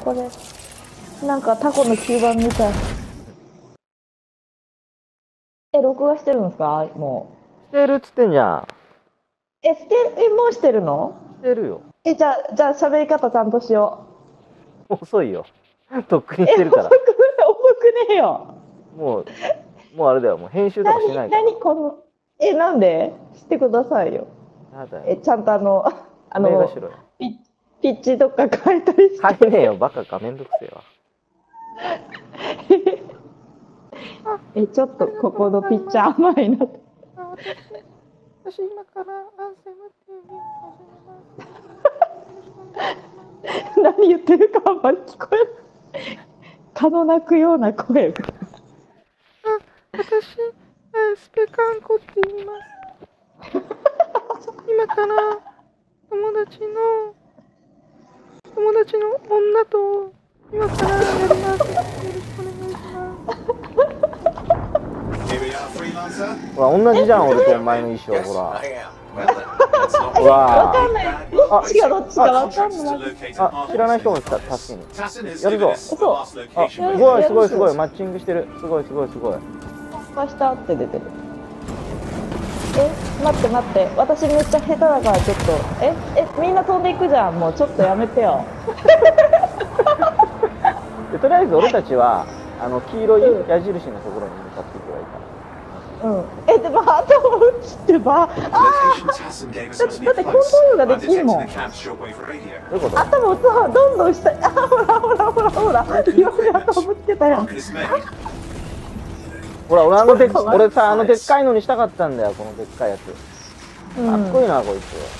これなんかタコの吸盤みたい。録画してるんですか？もうしてるっつってんじゃん。 もうしてるの？ してるよ。 じゃあ喋り方ちゃんとしよう。遅いよ。とっくにしてるから。 遅くねえよ。 もうあれだよ。もう編集とかしないから。 何このなんでしてくださいよ。ちゃんとピッチとか変えたりして。 変えねえよ、バカか、めんどくせえわ。 ちょっとここのピッチャー甘いなと。 私今からアンセムっていうゲーム始めます。 何言ってるかあんまり聞こえない。蚊の鳴くような声。 私、スペカンコって言います。今から友達の女と今からやります。よろしくお願いします。ほら、同じじゃん、俺とお前の衣装、ほら。 わかんない。どっちがわかんない。 知らない人も助けに。やるぞ。すごい、マッチングしてる。すごい。 参加したって出てる。待って、私めっちゃ下手だからちょっと、みんな飛んでいくじゃん。もうちょっとやめてよ。 とりあえず俺たちは黄色い矢印のところに向かっていけばいいから。 でも頭打ちってば、だってコントロールができんもん。 どういうこと？ 頭打つ方どんどん下、ほら、岩に頭ぶつけたやん。 ほら、俺さ、でっかいのにしたかったんだよ、このでっかいやつ。かっこいいな、こいつ。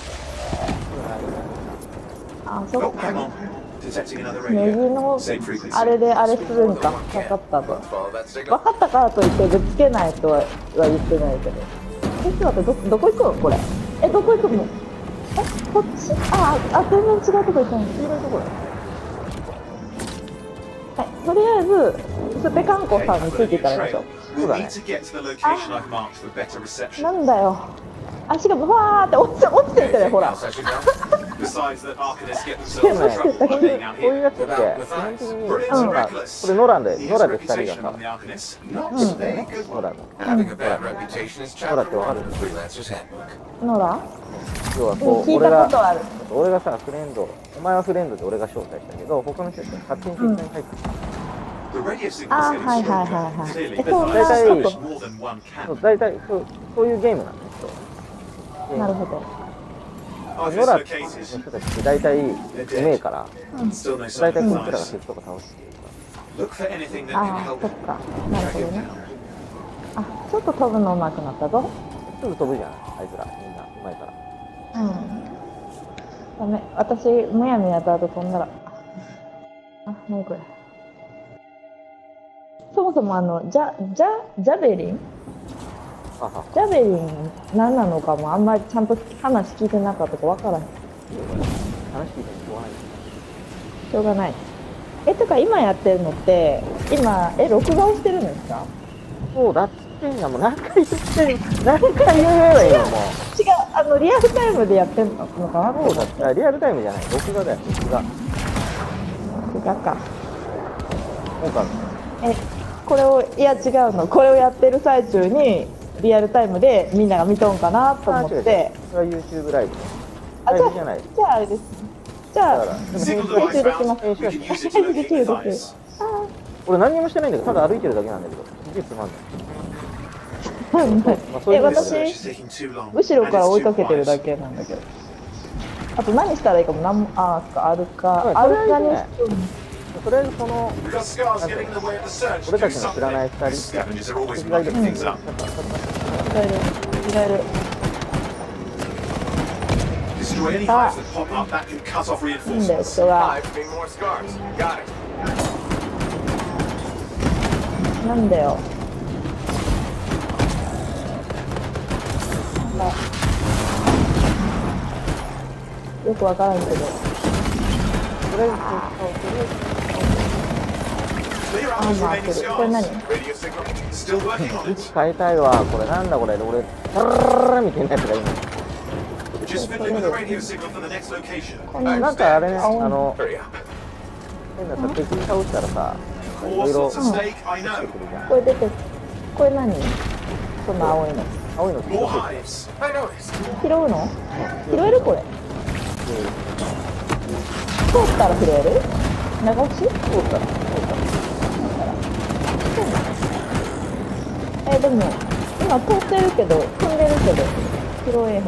そっか。ネギのあれであれするんか。分かったぞ。分かったからといってぶつけないとは言ってないけど。ちょっと待って、どこ行くのこれ。どこ行くの？こっち？全然違うとこ行ったの。黄色いところ。はい、とりあえずスペカンコさんについていかないでしょ。 そうだね。 なんだよ。足がブワーって落ちていってるよ、ほら。 こういうやつって基本的にこれノラで2人がさ、ノラってわかる？ ノラ？ 要はこう、 聞いたことある。 俺がさ、フレンド、お前はフレンドで俺が招待したけど、他の人たちが勝手に適当に入ってきた。 はい。 大体そういうゲームなんですよ。 なるほど。 ノラの人たちって大体うめえから、大体こいつらが敵とか倒してるから。そっか。なるほどね。ちょっと飛ぶの上手くなったぞ。 すぐ飛ぶじゃん、あいつら、みんなうまいから。 ダメ、私むやみやたと飛んだら。何これ。そもそもジャベリン何なのかもあんまりちゃんと話聞いてなかったか分からへん。 話聞いてもしょうがない。てか今やってるのって今録画をしてるんですか？ そうだっつってんじゃん。もう何回言ってる。何回言えばいいの？もう違う、リアルタイムでやってるのかな。 そうだった。リアルタイムじゃない、録画だよ。録画か。そうか。 これを違うの。これをやってる最中にリアルタイムでみんなが見とんかなと思って。 それは YouTube ライブ。ライブじゃない。 じゃああれです。じゃあ編集できます。編集できる。 俺何にもしてないんだけど、ただ歩いてるだけなんだけど、すげえつまんない。 私後ろから追いかけてるだけなんだけど。あと何したらいいかも何もアルカにして。 とりあえずこの俺たちの知らない2人がいる。 人がなんだよ。よくわからんけど。とりあえずこれ何？ 位置変えたいわ。これなんだこれ。俺タラララみたいなやつがいいの。なんかあれね、 変なさ、敵倒したらさ、いろいろ出てくるじゃん。 これ出て、これ何？その青いの。 青いのってどこ行っ拾うの？拾えるこれ。通ったら拾える？流し？ 通ったら。 でも、今通ってるけど、飛んでるけど、拾えへん。 いっ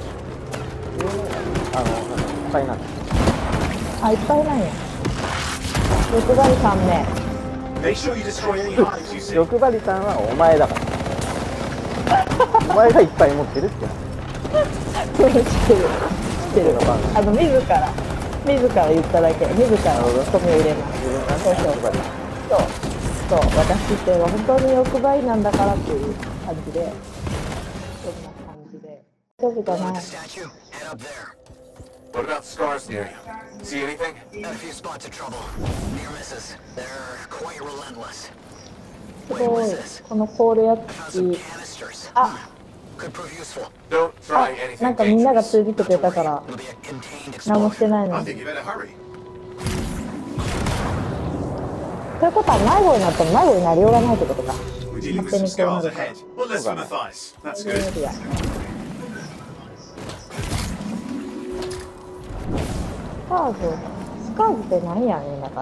ぱいなんです。 あ、いっぱいなんや。欲張り3名。 欲張りさんはお前だから。お前がいっぱい持ってるって。 知ってる。自ら言っただけ。自ら込みを入れます。そう、私っては本当に欲張りなんだからっていう感じで、そんな感じで。大丈夫かな。 What about scars near you? See anything? A few spots of trouble. Near misses. They're quite relentless. すごい、この凍るやつ。あ、なんかみんなが通じてくれたから、何もしてないのに。ということは迷子になっても迷子になりようがないってことか。勝手にこうなるから。スカーズって何やねんだから。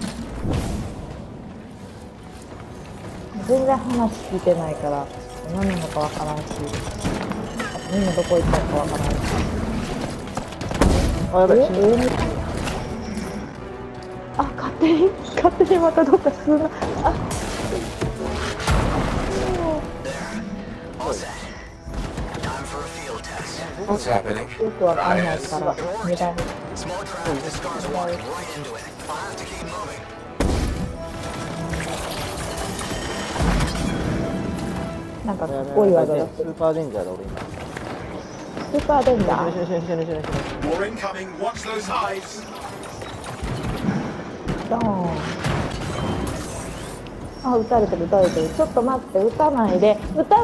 全然話聞いてないから何なのかわからんし、みんなどこ行ったのかわからんし。 あ、やばい。 勝手にまたどっか吸うな。 What's happening? よくわかんないから無駄に。なんかかっこいい技だ。 スーパーデンジャーだ俺今。 スーパーデンジャー。ドーン。あ、撃たれてる。ちょっと待って、撃たないで、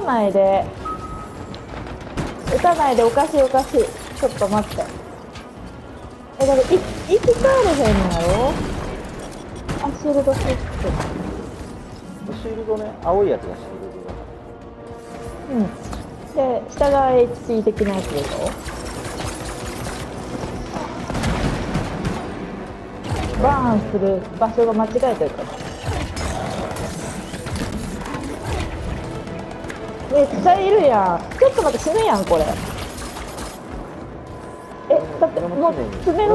おかしい。ちょっと待って。だから生き返れへんのやろ。あ、シールドシステム。 シールドね、青いやつがシールドだ。 で、下が HP 的なやつでしょ。バーンする場所が間違えてるから。めっちゃいるやん。ちょっと待って、死ぬやんこれ。だってもう爪の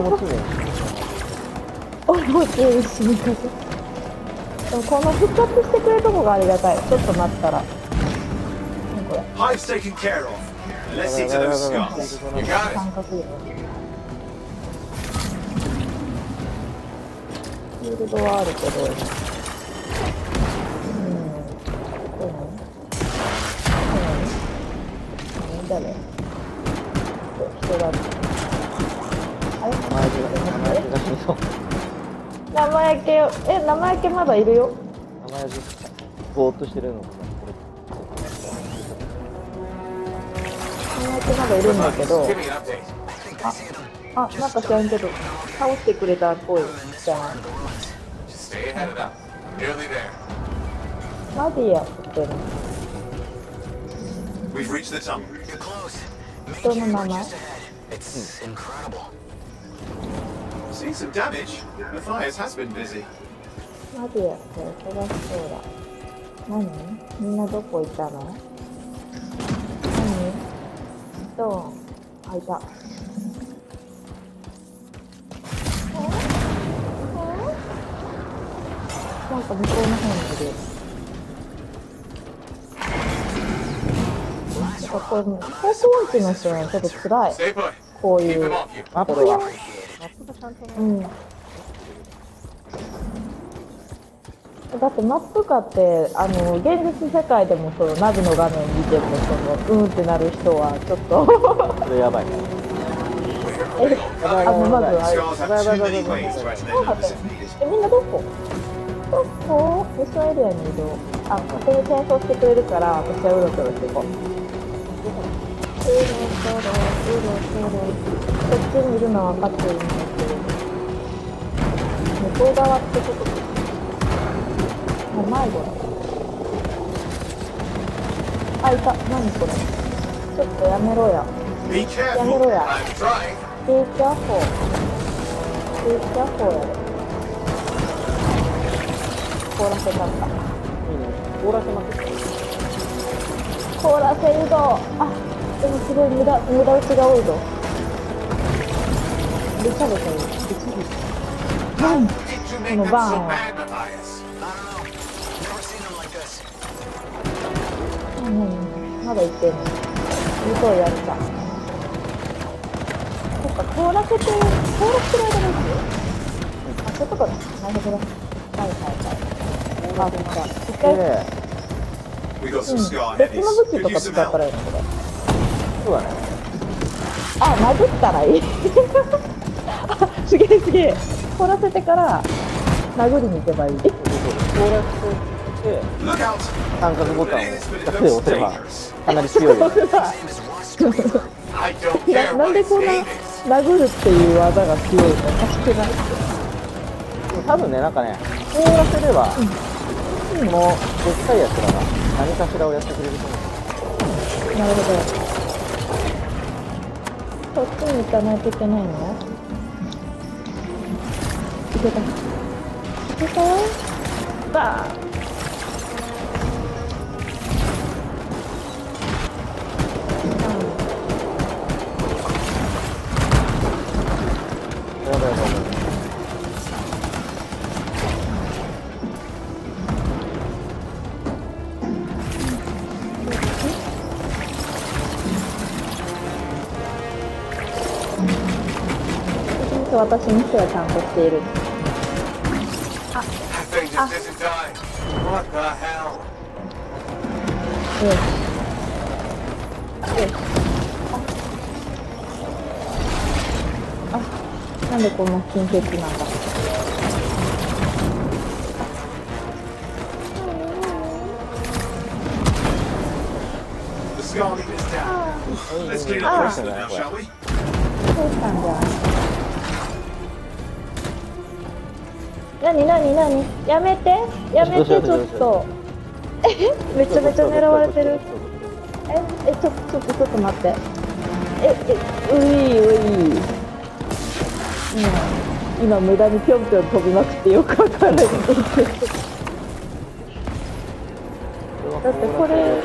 俺も死にかけ。でもこの復活してくれるとこがありがたい。ちょっと待ったら。これ。 Hive's taken care of. Let's see to those scars. You got it. フィールドはあるけど。これ何？誰？人だって。あれ？生焼けまだいるよ。 生焼けぼーっとしてるのかな。 生焼けまだいるんだけど。なんか知らんけど倒してくれたっぽいじゃない。マディアっての人の名前。 See some damage. Matthias has been busy. マディアって忙しそうだ。何？みんなどこ行ったの？何？あ、いた。なんか向こうの方にいる。これ高校1の人はちょっと辛い。こういうマップは。だってマップかって現実世界でもそのナビの画面見てもってなる人はちょっとそれやばい。 まずあれみんなどこミッションエリアにいる。勝手に転送してくれるから私はうろちょろしていこう。こっちにいるのは分かってるんだけど。 向こう側ってことか。あ、迷子だ。あ、いた。何これ。ちょっとやめろや。 Be やめろ careful. や。 I'm trying. ビーキャフォー。ビーキャフォーやで。凍らせたんだ。 いいね。凍らせまくって。 凍らせるぞ。あ、でもすごい無駄打ちが多いぞ。べちゃべちゃいる。べちゃべちゃ。バン。 Did you make No, them so wow. mad, Matthias? I don't know. Never seen them like this. まだ言ってんの。すごいやった。そっか、凍らせてる間ですよ。あ、そういうことだ。なるほど。はいはいはい。あ、そっか。一回、 で、 We got some scar 別の headies. 武器と Could か use 使 some ったら help. いいのこれ。 そうだね。 あ、殴ったらいい。あ、すげえすげえ。凍らせてから殴りに行けばいい。 凍らせて、 Look out! 三角ボタンを It is, but 2 it つで looks 押せば dangerous. かなり強いよね。 His name is Rust. I don't care なん what で his こんな name is. 殴るっていう技が強いのおかしくない？ 多分ね、なんかね、凍らせれば、このでっかいやつらが何かしらをやってくれると思う。 なるほど。こっちに行かないといけないの？いけた。いけたよ。バーン。 やばいやばいやばい。 私にしてはちゃんとしている。 That thing just isn't dying. What the hell? よし。よし。あ、なんでこんな貧血なんだ。 The scar lead is down. Let's clean up the rest of it now, shall we? どうしたんじゃん。なにやめてちょっと。めちゃめちゃ狙われてる。ちょっと待って。今無駄にぴょんぴょん飛びまくってよくわからない。だってこれ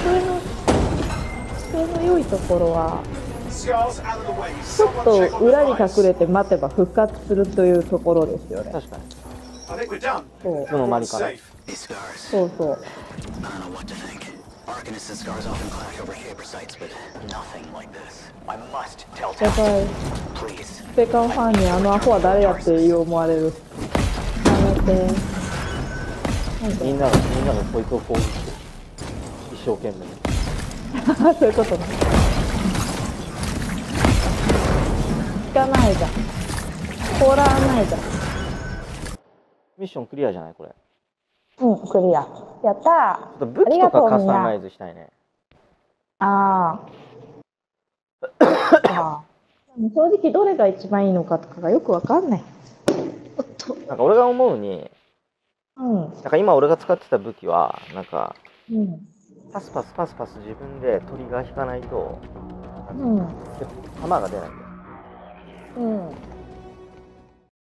の良いところは Scar's out of the way. ちょっ Someone check と on the 裏に device. 隠れて待てば復活するというところですよね。 確かに。 I think we're done. そういつの間にかな。 Safe. These scars. そうそう。 I don't know what to think. Arcanists and scars often clash over Shaper sites, but nothing like this. I must tell やば Tal. い。 Please. スペカンファンにあのアホは誰やって思われる。やめて。 みんながこいつを攻撃して一生懸命。 そういうことね。聞かないじゃん。凍らないじゃん。 ミッションクリアじゃないこれ。 うん、クリア。やったー。 ちょっと武器とかカスタマイズしたいね。 ああ。でも正直どれが一番いいのかとかがよくわかんない。おっと。 なんか俺が思うに、 うん。 なんか今俺が使ってた武器はなんかうん。 パス自分でトリガー引かないとうん。 弾が出ないんだよ。 うん。